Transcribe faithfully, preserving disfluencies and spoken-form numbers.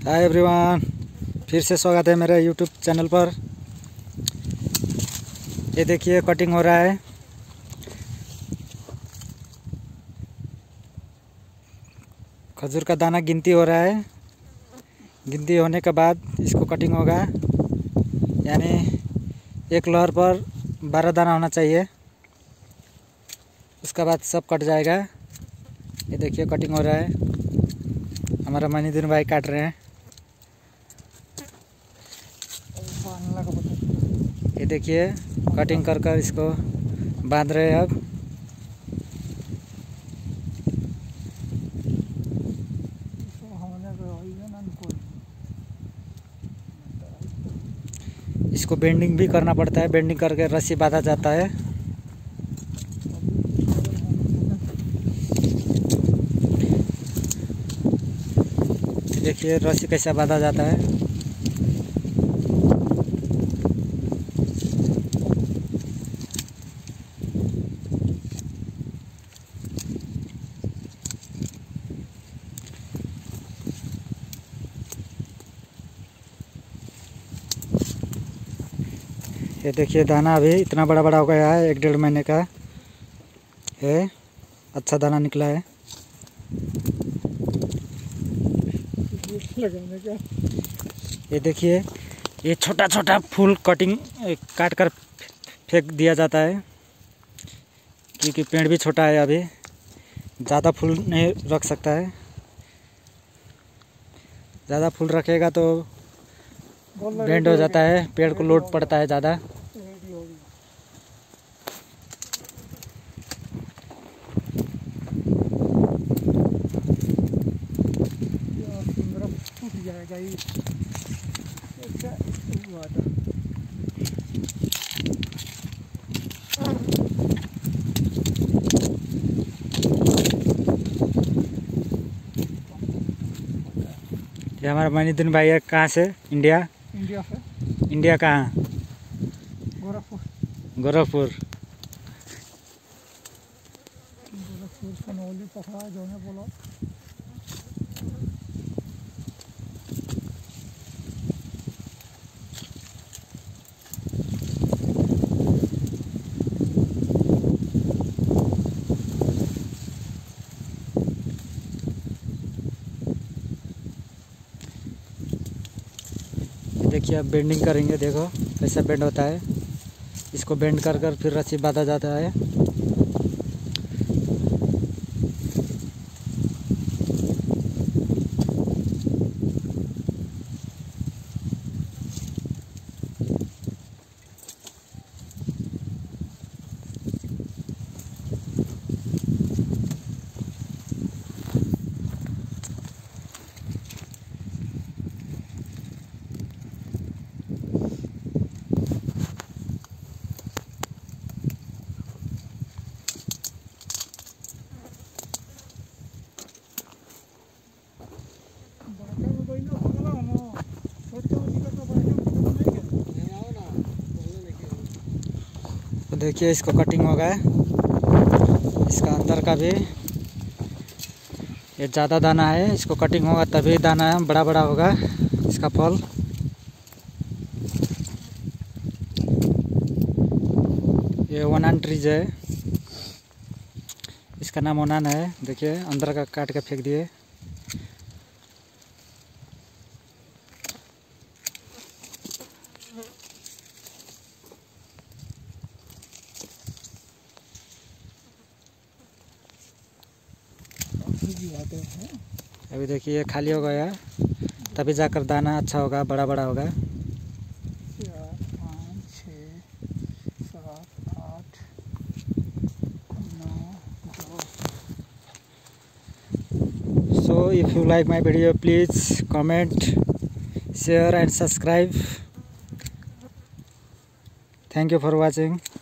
Hi everyone, फिर से स्वागत है मेरे यूट्यूब चैनल पर। ये देखिए कटिंग हो रहा है। खजूर का दाना गिनती हो रहा है। गिनती होने के बाद इसको कटिंग होगा, यानी एक लहर पर बारह दाना होना चाहिए। उसके बाद सब कट जाएगा। ये देखिए कटिंग हो रहा है। हमारा मनीदीन भाई काट रहे हैं। ये देखिए कटिंग कर कर इसको बांध रहे हैं। अब इसको बेंडिंग भी करना पड़ता है। बेंडिंग करके रस्सी बांधा जाता है। देखिए रस्सी कैसा बांधा जाता है। ये देखिए दाना अभी इतना बड़ा बड़ा हो गया है। एक डेढ़ महीने का है। अच्छा दाना निकला है। ये देखिए ये छोटा छोटा फूल कटिंग काट कर फेंक दिया जाता है, क्योंकि पेड़ भी छोटा है। अभी ज़्यादा फूल नहीं रख सकता है। ज़्यादा फूल रखेगा तो बेंड हो जाता है, पेड़ को लोड पड़ता है ज़्यादा। ये हमारा मनीदीन भाई है। कहाँ से? इंडिया। इंडिया से। इंडिया कहाँ? गोरखपुर। गोरखपुर। गोरखपुर सनौली पकड़ा जो है बोला। देखिए अब बेंडिंग करेंगे। देखो कैसा बेंड होता है। इसको बेंड कर कर फिर रस्सी बांधा जाता है। तो देखिए इसको कटिंग हो गया। इसका अंदर का भी ये ज़्यादा दाना है। इसको कटिंग होगा तभी दाना बड़ा बड़ा होगा इसका फल। ये वनान ट्रीज है। इसका नाम वनान है। देखिए अंदर का काट के फेंक दिए। अभी देखिए खाली हो गया, तभी जाकर दाना अच्छा होगा, बड़ा बड़ा होगा। चार पाँच छः सात आठ नौ दस। So if you like my video please comment, share and subscribe. Thank you for watching.